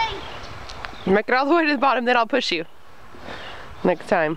Make it all the way to the bottom, then I'll push you. Next time.